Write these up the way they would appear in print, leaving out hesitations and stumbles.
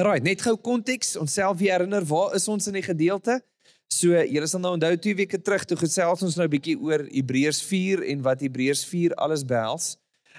Alright, net gou konteks, onsself weer herinner, waar is ons in die gedeelte? So, julle sal nou onthou 2 weke terug, toe gesels ons nou 'n bietjie oor Hebreërs 4 en wat Hebreërs 4 alles behels.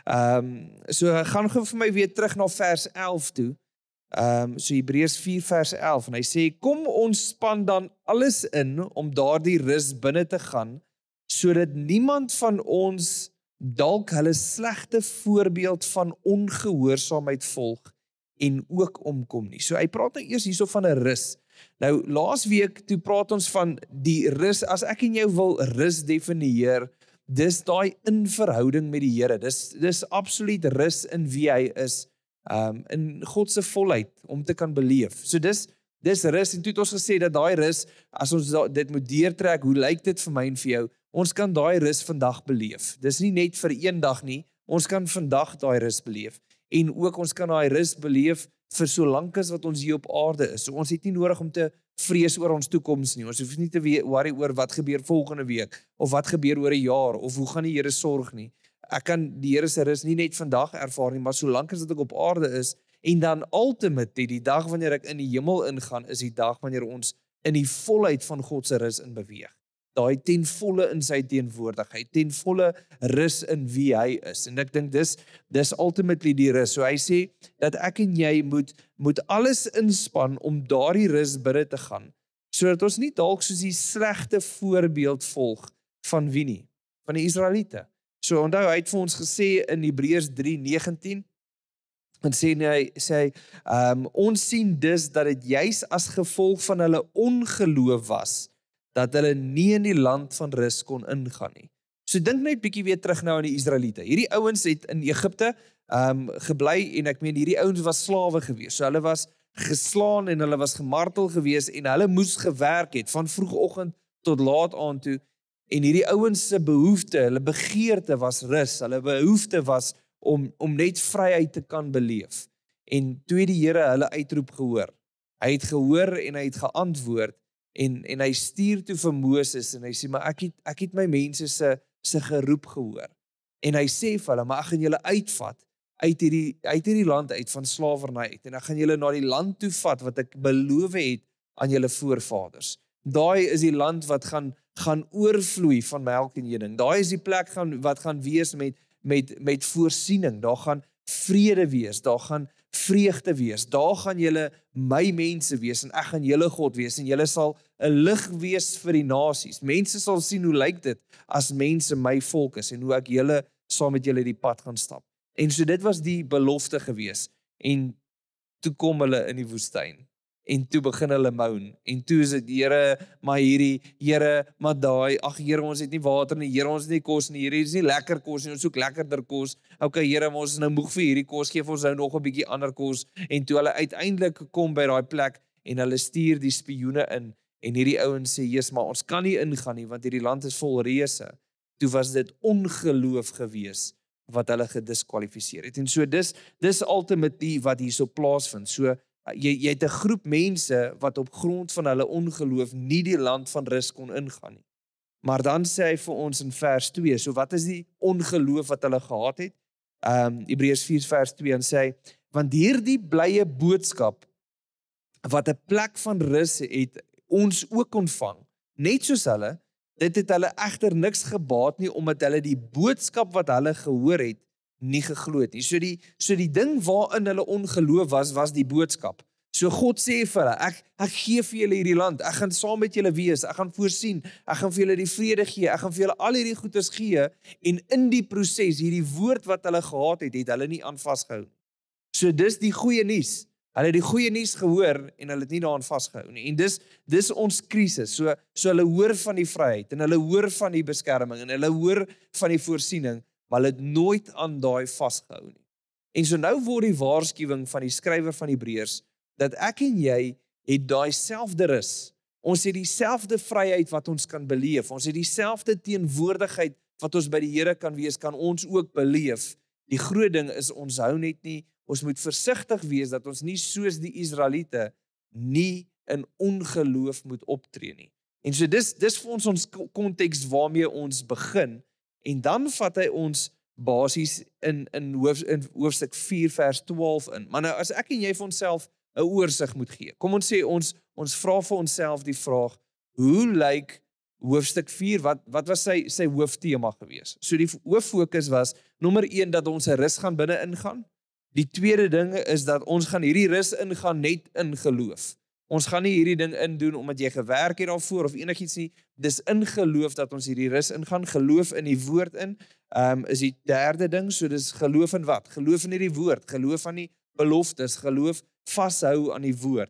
So, gaan gou vir my weer terug na vers 11 toe. So Hebreërs 4 vers 11, en hy sê, kom ons span dan alles in, om daardie rus binne te gaan, sodat niemand van ons dalk hulle slegte voorbeeld van ongehoorsaamheid volg, en ook omkom nie. So hy praat nou eers hierso van 'n rus. Nou, laas week, toe praat ons van die rus, as ek en jou wil rus definieer, dis daai in verhouding met die Here, dis absoluut rus in wie hy is, in God se volheid, om te kan beleef. So dis rus, en toe het ons gesê dat daai rus, as ons dit moet deurtrek, hoe lyk dit vir my en vir jou? Ons kan daai rus vandag beleef. Dis nie net vir een dag nie, ons kan vandag daai rus beleef. En ook ons kan daai rus beleef vir so lank as wat ons hier op aarde is. So ons het nie nodig om te vrees oor ons toekoms nie. Ons hoef nie te worry oor wat gebeur volgende week, of wat gebeur oor 'n jaar, of hoe gaan die Here sorg nie. Ek kan die Here se rus nie net vandag ervaar nie, maar so lank as dat ek op aarde is, en dan ultimately, die dag wanneer ek in die hemel ingaan, is die dag wanneer ons in die volheid van God se rus in beweeg. Daai ten volle in sy teenwoordigheid, ten volle rus in wie hy is. En ek dink dis ultimately die rus. So hy sê dat ek en jy moet alles inspan om daardie rus binne te gaan, sodat ons nie dalk soos die slegte voorbeeld volg van wie nie, van die Israeliete. So onthou, hy het vir ons gesê in Hebreërs 3:19, en sê hy, ons sien dus dat dit juis as gevolg van hulle ongeloof was, dat hulle nie in die land van rus kon ingaan nie. So dink net bietjie weer terug nou aan die Israeliete. Hierdie ouens het in Egipte gebly, en ek meen hierdie ouens was slawe gewees. So hulle was geslaan en hulle was gemartel gewees, en hulle moes gewerk het van vroegoggend tot laat aand toe. En hierdie ouens se behoefte, hulle begeerte was rus. Hulle behoefte was om net vryheid te kan beleef. En toe het die Here hulle uitroep gehoor. Hy het gehoor en hy het geantwoord. En hy stuur toe vir Moses, en hy sê, maar ek het my mense se geroep gehoor. En hy sê vir hulle, maar ek gaan julle uitvat, uit hierdie land uit, van slawerny uit, en ek gaan julle na die land toe vat, wat ek beloof het aan julle voorvaders. Daai is die land wat gaan oorvloei van melk en honing. Daai is die plek wat gaan wees met voorsiening. Daar gaan vrede wees, daar gaan vreugde wees, daar gaan julle my mense wees, en ek gaan julle God wees, en julle sal 'n lig wees vir die nasies. Mense sal sien hoe lyk dit, as mense my volk is, en hoe ek julle saam met julle die pad gaan stap. En so dit was die belofte gewees, en toe kom hulle in die woestyn, en toe begin hulle moan, en toe is dit, Here, maar hierdie, Here, maar daai, ag Here, ons het nie water nie, Here, ons het nie kos nie, Here, is nie lekker kos nie, ons soek lekkerder kos, okay Here, maar ons is nou moeg vir hierdie kos, geef ons nou nog 'n bietjie ander kos, en toe hulle uiteindelik kom by daai plek, en hulle stuur die spioene in, en hierdie ouens sê, Jesus, maar ons kan nie ingaan nie, want hierdie land is vol reëse. Toe was dit ongeloof gewees, wat hulle gediskwalifiseer het, en so dis ultimately wat hierso plaasvind. So jy het 'n groep mense wat op grond van hulle ongeloof nie die land van rus kon ingaan nie. Maar dan sê hy vir ons in vers 2, so wat is die ongeloof wat hulle gehad het? Hebreërs 4 vers 2, en sê hy, want hierdie blye boodskap wat 'n plek van rus het, ons ook ontvang, net soos hulle, dit het hulle egter niks gebaat nie, omdat hulle die boodskap wat hulle gehoor het, nie geglo het nie. So die ding waarin hulle ongeloof was die boodskap. So God sê vir hulle, ek gee vir julle hierdie land, ek gaan saam met julle wees, ek gaan voorsien, ek gaan vir julle die vrede gee, ek gaan vir julle al hierdie goedes gee, en in die proses, hierdie woord wat hulle gehad het hulle nie aan vasgehou. So dis die goeie nuus. Hulle het die goeie nuus gehoor, en hulle het nie daaraan vasgehou nie. En dis ons krisis. So hulle hoor van die vryheid, en hulle hoor van die beskerming, en hulle hoor van die voorsiening, maar hulle het nooit aan daai vasgehou nie. En so nou word die waarskuwing van die skrywer van Hebreërs, dat ek en jy het daai selfde rus. Ons het dieselfde vryheid wat ons kan beleef. Ons het dieselfde teenwoordigheid wat ons by die Here kan wees, kan ons ook beleef. Die groot ding is, ons hou net nie, ons moet versigtig wees dat ons nie soos die Israeliete nie in ongeloof moet optree nie. En so dis vir ons konteks waarmee ons begin, en dan vat hy ons basies in hoofstuk 4 vers 12 in. Maar nou as ek en jy vir onsself 'n oorsig moet gee. Kom ons sê ons vra vir onsself die vraag, hoe lyk hoofstuk 4, wat was sy hooftema gewees? So die hooffokus was, nommer 1, dat ons 'n rus gaan binne ingaan. Die tweede ding is dat ons gaan hierdie rus ingaan net in geloof. Ons gaan nie hierdie ding indoen omdat jy gewerk het daarvoor of enigiets nie. Dis in geloof dat ons hierdie rus ingaan. Geloof in die woord in, is die derde ding. So dis geloof in wat? Geloof in hierdie woord, geloof aan die beloftes, geloof vashou aan die woord.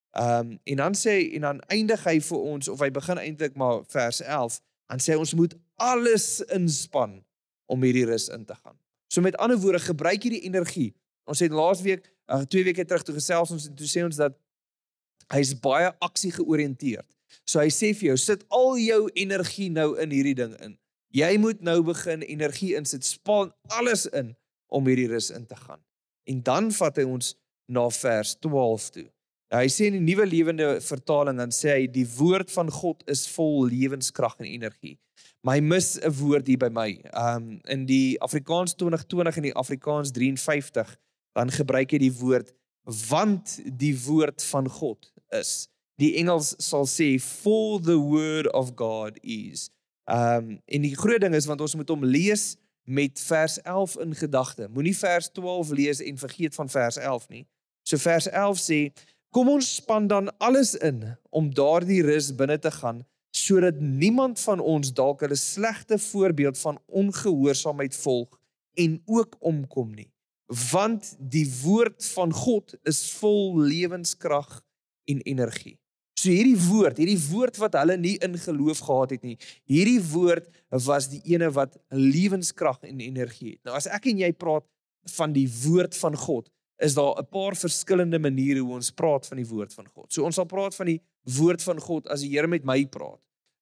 En dan eindig hy vir ons, of hy begin eintlik maar vers 11, dan sê ons moet alles inspann om hierdie rus in te gaan. So met ander woorde, gebruik hierdie energie. Ons het laas week, 2 weke terug toe gesels ons, en toe sê ons dat hy is baie aksie georiënteerd. So hy sê vir jou, sit al jou energie nou in hierdie ding in. Jy moet nou begin energie insit, span alles in om hierdie rus in te gaan. En dan vat hy ons na vers 12 toe. Nou, hy sê in die Nuwe Lewende Vertaling, dan sê hy, die woord van God is vol lewenskrag en energie. Maar hy mis 'n woord hier by my. In die Afrikaans 2020 en die Afrikaans 53, dan gebruik hy die woord, want die woord van God is. Die Engels sal sê, for the word of God is. En die groot ding is, want ons moet hom lees met vers 11 in gedagte. Moenie vers 12 lees en vergeet van vers 11 nie. So vers 11 sê, kom ons span dan alles in om daardie rus binne te gaan, sodat niemand van ons dalk 'n slegte voorbeeld van ongehoorsaamheid volg en ook omkom nie. Want die woord van God is vol lewenskrag en energie. So hierdie woord wat hulle nie in geloof gehad het nie, hierdie woord was die ene wat lewenskrag en energie het. Nou as ek en jy praat van die woord van God, is daar 'n paar verskillende maniere hoe ons praat van die woord van God. So ons sal praat van die woord van God as die Here met my praat.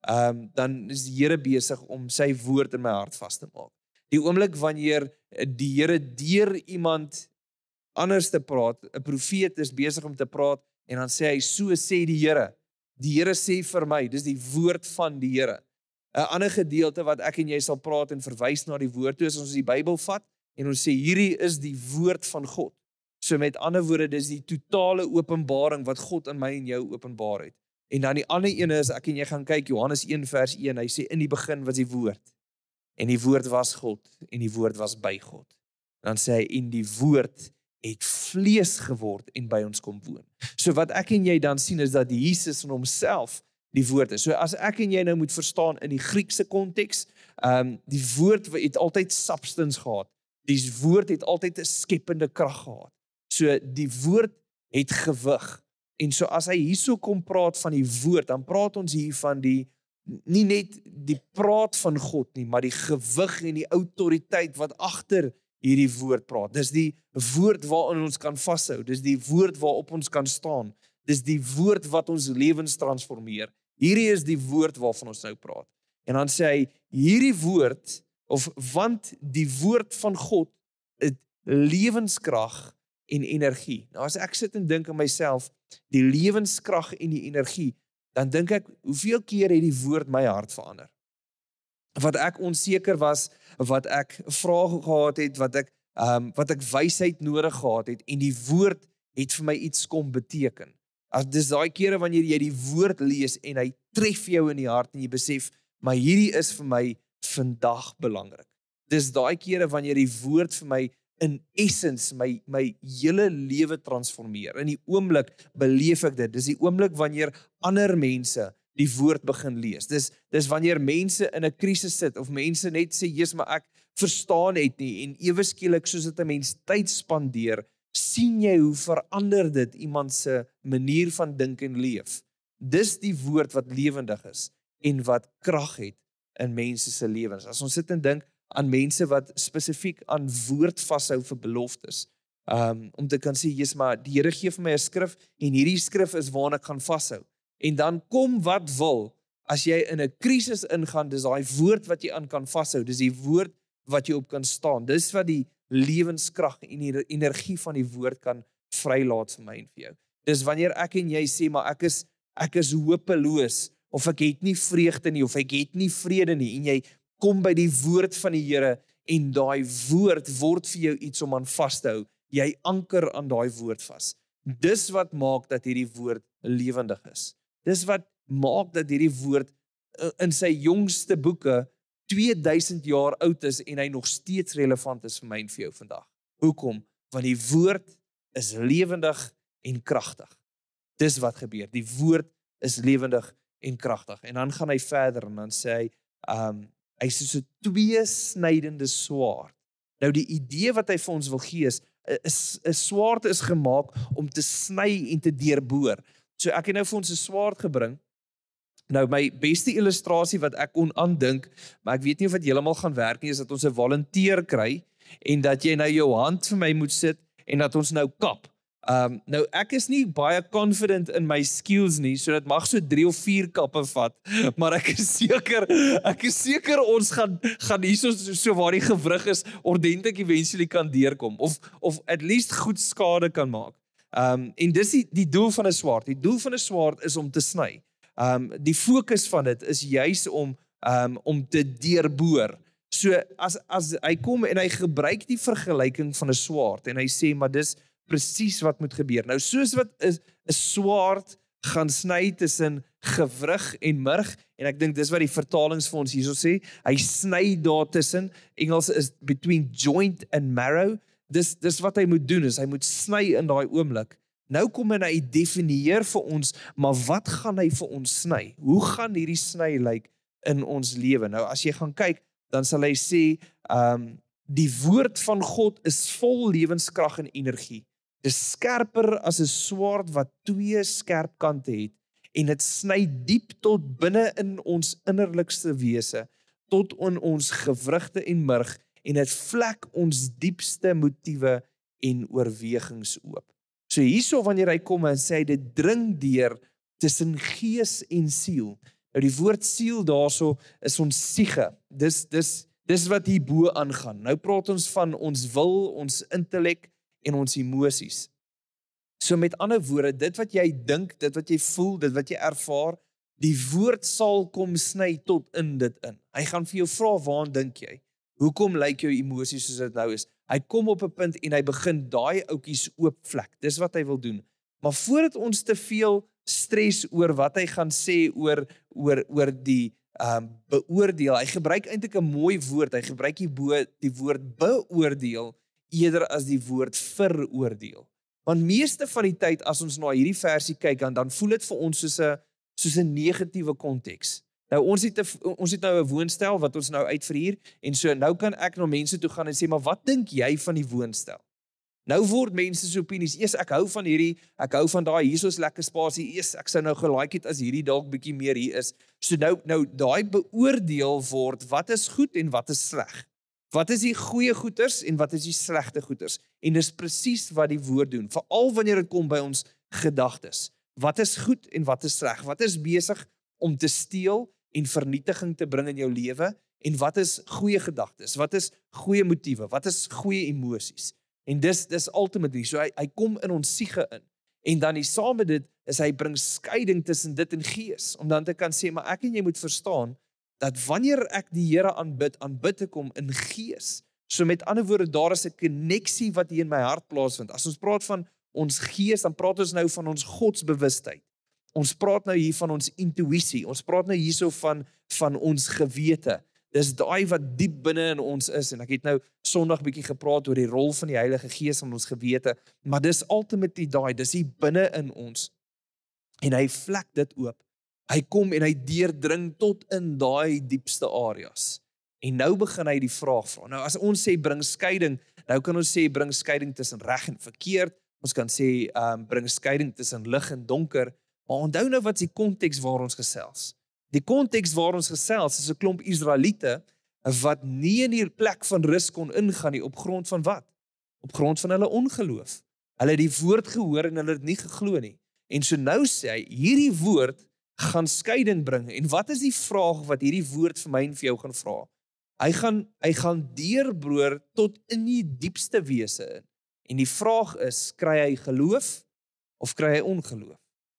Dan is die Here besig om sy woord in my hart vas te maak. Die oomblik wanneer die Here deur iemand anders te praat, 'n profeet is besig om te praat, en dan sê hy, so sê die Here. Die Here sê vir my, dis die woord van die Here. 'n Ander gedeelte wat ek en jy sal praat en verwys na die woord toe, is ons die Bybel vat, en ons sê, hierdie is die woord van God. So met ander woorde, dis die totale openbaring wat God in my en jou openbaar het. En dan die ander ene is, ek en jy gaan kyk, Johannes 1 vers 1, hy sê, in die begin was die woord. En die woord was God, en die woord was by God. Dan sê hy, en die woord het vlees geword en by ons kom woon. So wat ek en jy dan sien is dat Jesus in homself die woord is. So as ek en jy nou moet verstaan in die Griekse konteks, die woord het altyd substance gehad. Die woord het altyd 'n skepende krag gehad. So die woord het gewig. En so as hy hierso kom praat van die woord, dan praat ons hier van nie net die praat van God nie, maar die gewig en die autoriteit wat agter hierdie woord praat. Dis die woord waarin ons kan vashou. Dis die woord waarop ons kan staan. Dis die woord wat ons lewens transformeer. Hierdie is die woord waarvan ons nou praat. En dan sê hy, hierdie woord, want die woord van God het lewenskrag en energie. Nou as ek sit en dink aan myself, die lewenskrag en die energie, dan dink ek, hoeveel keer het die woord my hart verander? Wat ek onseker was, wat ek vrae gehad het, wat ek wysheid nodig gehad het, en die woord het vir my iets kom beteken. Dis daai kere wanneer jy die woord lees, en hy tref jou in die hart, en jy besef, maar hierdie is vir my vandag belangrik. Dis daai kere wanneer die woord vir my in essence my hele lewe transformeer. In die oomblik beleef ek dit. Dis die oomblik wanneer ander mense die woord begin lees. Dis wanneer mense in 'n krisis sit, of mense net sê, Jesus, maar ek verstaan het nie, en ewe skielik soos dit 'n mens tyd spandeer, sien jy hoe verander dit iemand se manier van dink en leef. Dis die woord wat lewendig is, en wat krag het in mense se lewens. As ons sit en dink aan mense wat spesifiek aan woord vashou vir beloftes, om te kan sê, Jesus, maar die Here gee vir my 'n skrif, en hierdie skrif is waarna ek gaan vashou. En dan kom wat wil, as jy in 'n krisis ingaan, dis daai woord wat jy aan kan vashou, dis die woord wat jy op kan staan. Dis wat die lewenskrag en die energie van die woord kan vrylaat vir my en vir jou. Dis wanneer ek en jy sê, maar ek is hopeloos, of ek het nie vreugde nie, of ek het nie vrede nie, en jy kom by die woord van die Here, en daai woord word vir jou iets om aan vas te hou. Jy anker aan daai woord vas. Dis wat maak dat hierdie woord lewendig is. Dis wat maak dat hierdie woord in sy jongste boeke 2000 jaar oud is en hy nog steeds relevant is vir my en vir jou vandag. Hoekom? Want die woord is lewendig en kragtig. Dis wat gebeur. Die woord is lewendig en kragtig. En dan gaan hy verder en dan sê hy, hy is soos 'n tweesnydende swaard. Nou die idee wat hy vir ons wil gee is 'n swaard is gemaak om te sny en te deurboor. So ek het nou vir ons 'n swaard gebring. Nou my beste illustrasie wat ek kon aandink, maar ek weet nie of dit heeltemal gaan werk nie, is dat ons 'n volunteer kry en dat jy nou jou hand vir my moet sit en dat ons nou kap. Nou ek is nie baie confident in my skills nie, so dit mag so 3 of 4 kappe vat, maar ek is seker ons gaan hierso so waar die gewrig is ordentlik eventually kan deurkom of at least goed skade kan maak. En dis die doel van 'n swaard. Die doel van 'n swaard is om te sny. Die fokus van dit is juis om te deurboor. So as hy kom en hy gebruik die vergelyking van 'n swaard en hy sê maar dis presies wat moet gebeur. Nou soos wat 'n swaard gaan sny tussen gewrig en murg en ek dink dis wat die vertalings vir ons hierso sê, hy sny daar tussen. Engels is between joint and marrow. Dis wat hy moet doen is hy moet sny in daai oomblik. Nou kom hy definieer vir ons, maar wat gaan hy vir ons sny? Hoe gaan hierdie sny lyk in ons lewe? Nou as jy gaan kyk, dan sal hy sê, die woord van God is vol lewenskrag en energie. Dis skerper as 'n swaard wat 2 skerp kante het en dit sny diep tot binne in ons innerlikste wese, tot in ons gewrigte en murg en dit vlek ons diepste motiewe en oorwegings oop. So hierso wanneer hy kom en sê dit dring deur tussen gees en siel. Nou die woord siel daarso is ons siege. Dis wat hierbo aangaan. Nou praat ons van ons wil, ons intellek en ons emosies. So met ander woorde, dit wat jy dink, dit wat jy voel, dit wat jy ervaar, die woord sal kom sny tot in dit in. Hy gaan vir jou vra, waaraan dink jy? Hoekom lyk jou emosies soos dit nou is? Hy kom op 'n punt en hy begin daai oudjies oopvlek. Dis wat hy wil doen. Maar voordat ons te veel stres oor wat hy gaan sê oor die beoordeel, hy gebruik eintlik 'n mooi woord. Hy gebruik die woord beoordeel eerder as die woord veroordeel. Want meeste van die tyd as ons na hierdie versie kyk, dan voel dit vir ons soos 'n negatiewe konteks. Nou ons het nou 'n woonstel wat ons nou uitverhuur en so nou kan ek na mense toe gaan en sê, maar wat dink jy van die woonstel? Nou word mense se opinies, ek hou van hierdie, ek hou van daai, hier is lekker spasie, ek sou nou gelike het as hierdie dalk bietjie meer hier is. So nou daai beoordeel word, wat is goed en wat is sleg? Wat is die goeie goeders en wat is die slegte goeders? En dis presies wat die woord doen, veral wanneer dit kom by ons gedagtes. Wat is goed en wat is sleg? Wat is besig om te steel en vernietiging te bring in jou lewe? En wat is goeie gedagtes? Wat is goeie motiewe? Wat is goeie emosies? En dis ultimately, so hy kom in ons siege in. En dan saam met dit is hy bring skeiding tussen dit en gees, om dan te kan sê, maar ek en jy moet verstaan, dat wanneer ek die Here aanbid ek hom in gees. So met ander woorde, daar is 'n koneksie wat hier in my hart plaasvind. As ons praat van ons gees, dan praat ons nou van ons godsbewustheid. Ons praat nou hier van ons intuïsie. Ons praat nou hierso van ons gewete. Dis daai wat diep binne in ons is. En ek het nou Sondag bietjie gepraat oor die rol van die Heilige Gees in ons gewete. Maar dis ultimately daai, dis hier binne in ons. En hy vlek dit oop. Hy kom en hy deurdring tot in daai diepste areas. En nou begin hy die vraag vra. Nou as ons sê bring skeiding, nou kan ons sê bring skeiding tussen reg en verkeerd. Ons kan sê bring skeiding tussen lig en donker. Maar onthou nou wat is die konteks waar ons gesels. Die konteks waar ons gesels is 'n klomp Israeliete wat nie in die plek van rus kon ingaan nie op grond van wat? Op grond van hulle ongeloof. Hulle het die woord gehoor en hulle het nie geglo nie. En so nou sê hy, hierdie woord gaan skeiding bring. En wat is die vraag wat hierdie woord vir my en vir jou gaan vra? Hy gaan deurbroer tot in die diepste wese in. En die vraag is, kry hy geloof of kry hy ongeloof?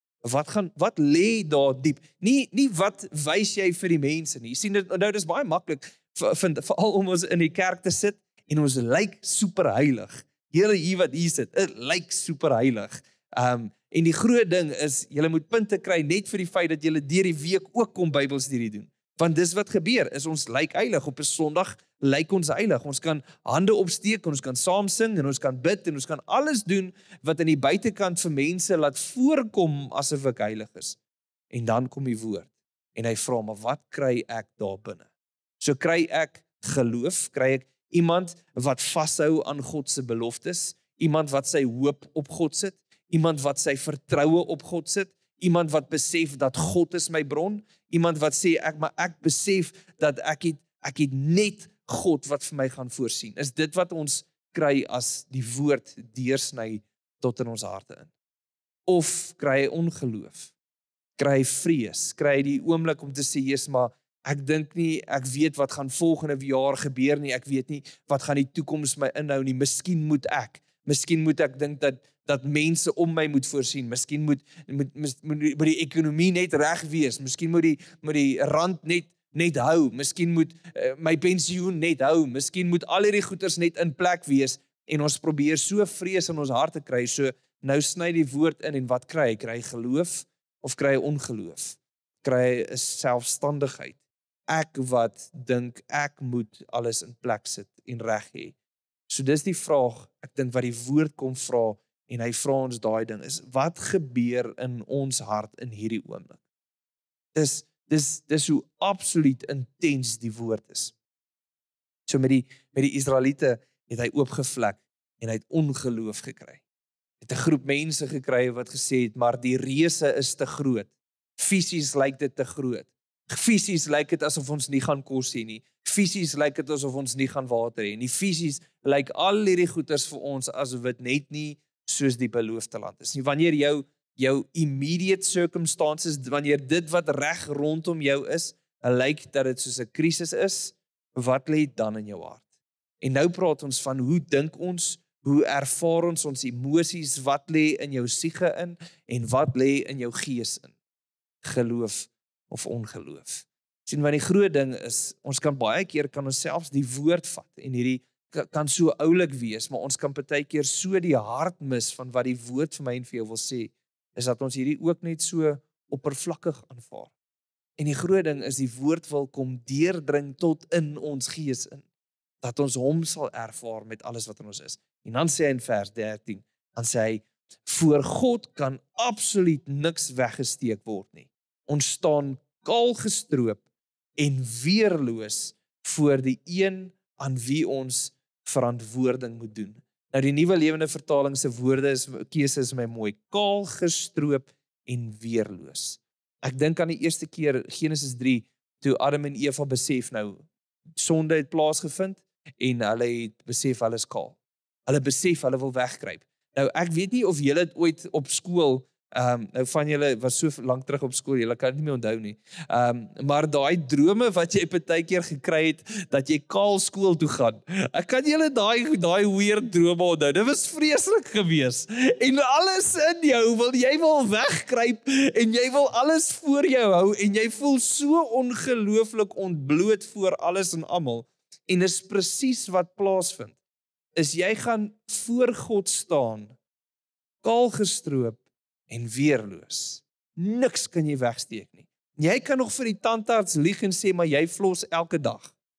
Wat lê daar diep? Nie wat wys jy vir die mense nie. Jy sien dit nou, dis baie maklik veral om ons in die kerk te sit en ons lyk superheilig. Here hier wat hier sit, dit lyk superheilig. En die groot ding is, julle moet punte kry net vir die feit dat julle deur die week ook kom Bybelstudie doen. Want dis wat gebeur, is ons lyk heilig. Op 'n Sondag lyk ons heilig. Ons kan hande opsteek, ons kan saam sing, en ons kan bid, en ons kan alles doen wat aan die buitekant vir mense laat voorkom asof ek heilig is. En dan kom die woord. En hy vra, maar wat kry ek daar binne? So kry ek geloof, kry ek iemand wat vashou aan God se beloftes, iemand wat sy hoop op God sit, iemand wat sy vertroue op God sit, iemand wat besef dat God is my bron, iemand wat sê, ek besef dat ek het net God wat vir my gaan voorsien. Is dit wat ons kry as die woord deursny tot in ons harte in? Of kry hy ongeloof? Kry hy vrees? Kry hy die oomblik om te sê, Jesus, maar ek dink nie, ek weet wat gaan volgende jaar gebeur nie, ek weet nie wat gaan die toekoms my inhou nie, miskien moet ek dink dat mense om my moet voorsien, miskien moet die ekonomie net reg wees, miskien moet die rand net hou, miskien moet my pensioen net hou, miskien moet al hierdie goeders net in plek wees, en ons probeer so vrees in ons harte kry, so nou sny die woord in, en wat kry hy? Kry hy geloof, of kry hy ongeloof? Kry hy 'n selfstandigheid? Ek wat dink, ek moet alles in plek sit en reg hê. So dis die vraag, ek dink wat die woord kom vra, en hy vra ons daai ding, is wat gebeur in ons hart in hierdie oomblik? Dis hoe absoluut intens die woord is. So met die Israeliete het hy oopgevlek, en hy het ongeloof gekry. Het 'n groep mense gekry wat gesê het, maar die reuse is te groot. Fisies lyk dit te groot. Fisies lyk dit asof ons nie gaan kos hê nie. Fisies lyk dit asof ons nie gaan water hê nie. Fisies lyk al hierdie goeders vir ons asof dit net nie soos die beloofde land is nie. Wanneer jou immediate circumstances, wanneer dit wat reg rondom jou is, lyk dat dit soos 'n krisis is, wat lê dan in jou hart? En nou praat ons van hoe dink ons, hoe ervaar ons emosies, wat lê in jou siege in, en wat lê in jou gees in? Geloof of ongeloof. Sien, want die groot ding is, ons kan baie keer, kan ons selfs die woord vat, en hierdie kan so oulik wees, maar ons kan partykeer so die hart mis van wat die woord vir my en vir jou wil sê, is dat ons hierdie ook net so oppervlakkig aanvaar. En die groot ding is, die woord wil kom deurdring tot in ons gees in, dat ons hom sal ervaar met alles wat in ons is. En dan sê hy in vers 13, dan sê hy, voor God kan absoluut niks weggesteek word nie. Ons staan kaal gestroop en weerloos voor die een aan wie ons verantwoording moet doen. Nou die Nuwe Lewende Vertaling se keuse is my mooi, kaal gestroop en weerloos. Ek dink aan die eerste keer, Genesis 3, toe Adam en Eva besef nou, sonde het plaasgevind, en hulle het besef hulle is kaal. Hulle besef hulle wil wegkruip. Nou ek weet nie of julle het ooit op skool, nou van julle was so lank terug op skool, julle kan dit nie meer onthou nie, maar daai drome wat jy partykeer gekry het, dat jy kaal skool toe gaan, ek kan julle daai weird drome onthou, dit was vreeslik gewees, en alles in jou, jy wil wegkruip, en jy wil alles voor jou hou, en jy voel so ongelooflik ontbloot voor alles en almal, en is presies wat plaasvind, is jy gaan voor God staan, kaal gestroop, en weerloos. Niks kan jy wegsteek nie. Jy kan nog vir die tandarts lieg en sê, maar jy flos elke dag.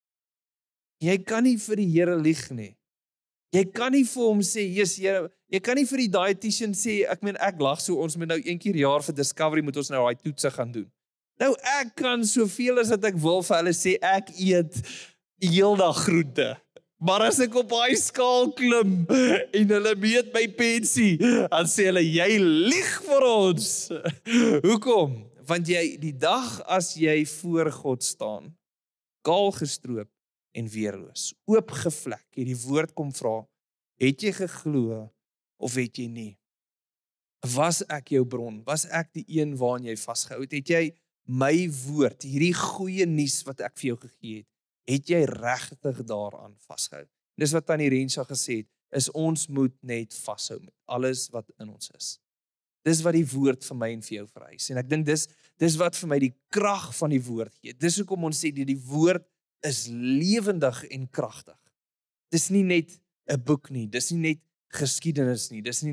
Jy kan nie vir die Here lieg nie. Jy kan nie vir hom sê, jy kan nie vir die dietitian sê, ek lag so, ons moet nou 1 keer per jaar vir Discovery, moet ons nou daai toetse gaan doen. Nou ek kan soveel as wat ek wil vir hulle sê, ek eet heeldag groente. Maar as ek op daai skaal klim en hulle meet my pensie, dan sê hulle, jy lieg vir ons. Hoekom? Want die dag as jy voor God staan, kaal gestroop en weerloos, oopgevlek, die woord kom vra, het jy geglo of het jy nie? Was ek jou bron? Was ek die een waaraan jy vasgehou het? Het jy my woord, hierdie goeie nuus wat ek vir jou gegee het jy regtig daaraan vasgehou? Dis wat Tannie Rensha gesê het, is ons moet net vashou met alles wat in ons is. Dis wat die woord vir my en vir jou vereis. En ek dink dis wat vir my die krag van die woord gee. Dis hoekom ons sê die woord is lewendig en kragtig. Dis nie net 'n boek nie, dis nie net geskiedenis nie, dis nie net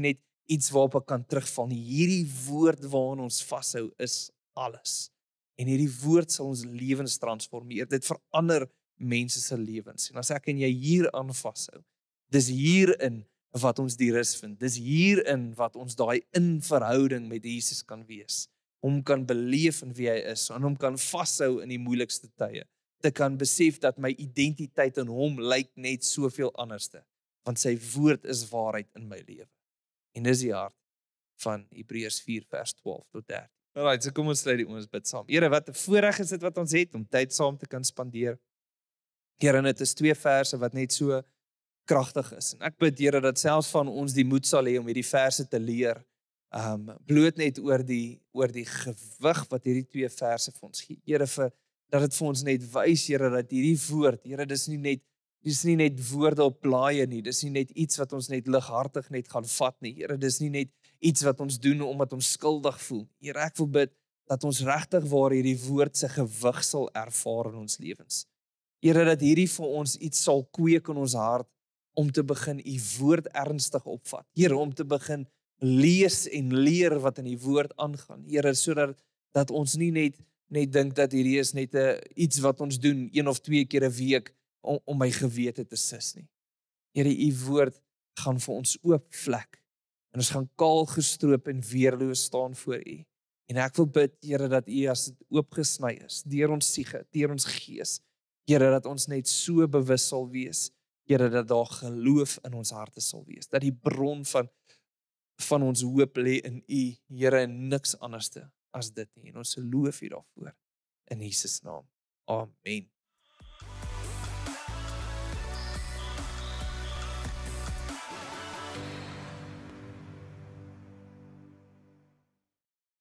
iets waarop ek kan terugval nie. Hierdie woord waaraan ons vashou is alles. En hierdie woord sal ons lewens transformeer. Dit verander mense se lewens. En as ek en jy hieraan vashou, dis hierin wat ons die rus vind. Dis hierin wat ons daai in verhouding met Jesus kan wees. Hom kan beleef in wie hy is en hom kan vashou in die moeilikste tye. Te kan besef dat my identiteit in hom lyk net soveel anderste, want sy woord is waarheid in my lewe. En dis die hart van Hebreërs 4 vers 12 tot 13. Alright, so kom ons sluit die oë, ons bid saam. Here, wat 'n voorreg is dit wat ons het om tyd saam te kan spandeer. Here, dit is 2 verse wat net so kragtig is. En ek bid, Here, dat selfs van ons die moed sal hê om hierdie verse te leer. Bloot net oor die gewig wat hierdie 2 verse vir ons gee. Here, dat dit vir ons net wys, Here, dat hierdie woord, Here, dis nie net woorde op blaaie nie, dis nie net iets wat ons net lighartig net gaan vat nie. Here, dis nie net iets wat ons doen omdat ons skuldig voel. Here, ek wil bid dat ons regtig waar hierdie woord se gewig sal ervaar in ons lewens. Here, dat hierdie vir ons iets sal kweek in ons hart om te begin u woord ernstig opvat. Here, om te begin lees en leer wat in die woord aangaan. Here, sodat ons nie net dink dat hierdie is net iets wat ons doen 1 of 2 keer 'n week om my gewete te sis nie. Here, u woord gaan vir ons oop vlek en ons gaan kaal gestroop en weerloos staan voor u. En ek wil bid, Here, dat u as dit oopgesny is, deur ons siege, deur ons gees, Here, dat ons net so bewus sal wees, Here, dat daar geloof in ons harte sal wees, dat die bron van ons hoop lê in u, Here, en niks anderste as dit nie. En ons loof u daarvoor. In Jesus naam. Amen.